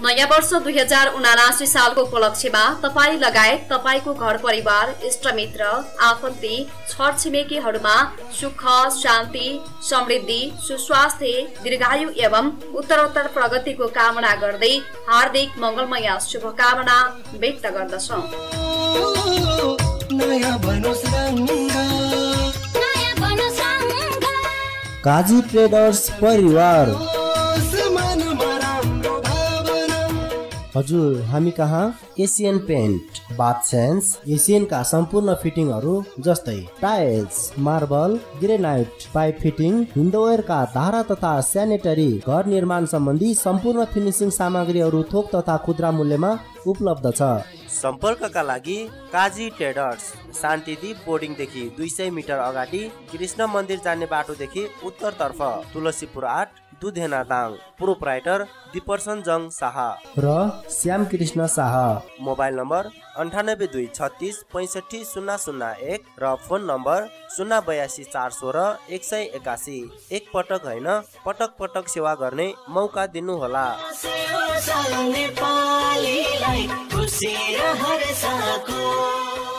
नयाँ वर्ष 2079 सालको उपलक्ष्यमा तपाईँ लगायत तपाईको घर परिवार, इष्टमित्र, आफन्ती, छरछिमेकीहरूमा सुख, शान्ति, समृद्धि, सुस्वास्थ्य, दीर्घायु एवं उत्तरोत्तर प्रगतिको कामना गर्दै हार्दिक मंगलमय शुभकामना व्यक्त गर्दछौं। काजी ट्रेडर्स परिवार। हजुर, हामी कहाँ एसियन पेन्ट, बाथसेन्स, एसियनका सम्पूर्ण फिटिङहरू जस्तै tiles, marble, granite, pipe fitting, हिन्दवेयरका धारा तथा स्यानिटरी, घर निर्माण सम्बन्धी सम्पूर्ण फिनिसिङ सामग्रीहरू थोक तथा खुद्रा मूल्यमा उपलब्ध छ। सम्पर्कका लागि काजी ट्रेडर्स, शान्तिदीप बोर्डिङदेखि 200 मिटर अगाडि कृष्ण मन्दिर जाने बाटोदेखि उत्तरतर्फ, तुलसीपुर 8, दुधेना दाङ। प्रोप्राइटर दिपर्सन जङ शाह र श्याम कृष्ण शाह। मोबाइल नम्बर 98 36 65 001 र फोन नम्बर 082 416 181। एक पटक होइन, पटक पटक सेवा गर्ने मौका दिनुहोला। नेपालीलाई खुसी र हर्षको